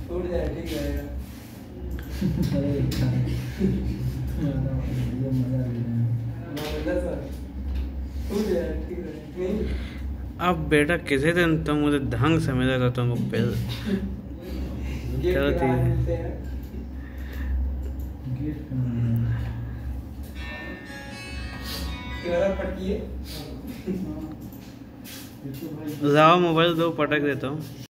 टूट जाए ठीक रहेगा। टूट जाए ठीक रहेगा। अब बेटा किसी दिन तुम मुझे ढंग से मिले तो तुमको चलो लाओ मोबाइल दो, पटक देता हूँ।